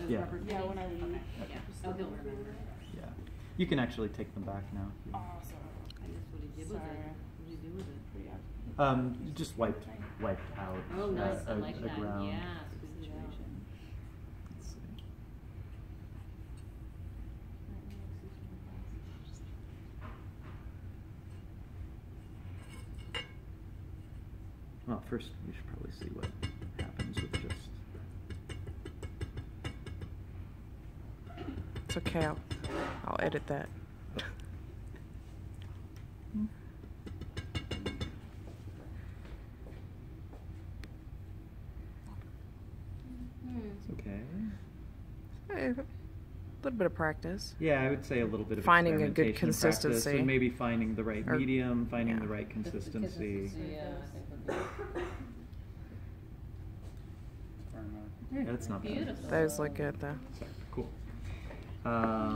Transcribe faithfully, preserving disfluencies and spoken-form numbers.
Yeah. rubber Yeah, when I leave. Okay. Okay. Yeah. Oh, he'll remember. Yeah. You can actually take them back now. if you want. Awesome. I guess what he did with Sorry. it. What did he do with it? Yeah. Um, you just wiped wiped out Oh, nice. uh, I a, like a that. ground. Yeah, it's a good situation. Let's see. Well, first we should probably see what happens with just. It's okay. I'll, I'll edit that. It's okay. A little bit of practice. Yeah, I would say a little bit of Finding a good experimentation and practice, consistency. and maybe finding the right Or- medium, finding yeah. the right consistency. Yeah, I think would be Yeah, that's not bad. beautiful. Those look good though. Cool. Um,